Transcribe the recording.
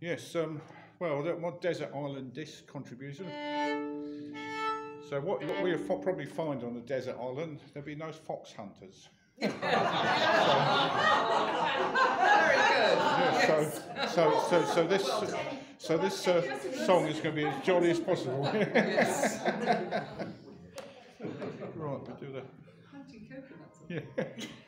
Yes, well, my desert island disc contribution. So what we'll probably find on a desert island, there'll be no fox hunters. Very good. Yeah, so this song is going to be as jolly as possible. Yes. Right, we'll do the. Hunting coconuts. Yeah.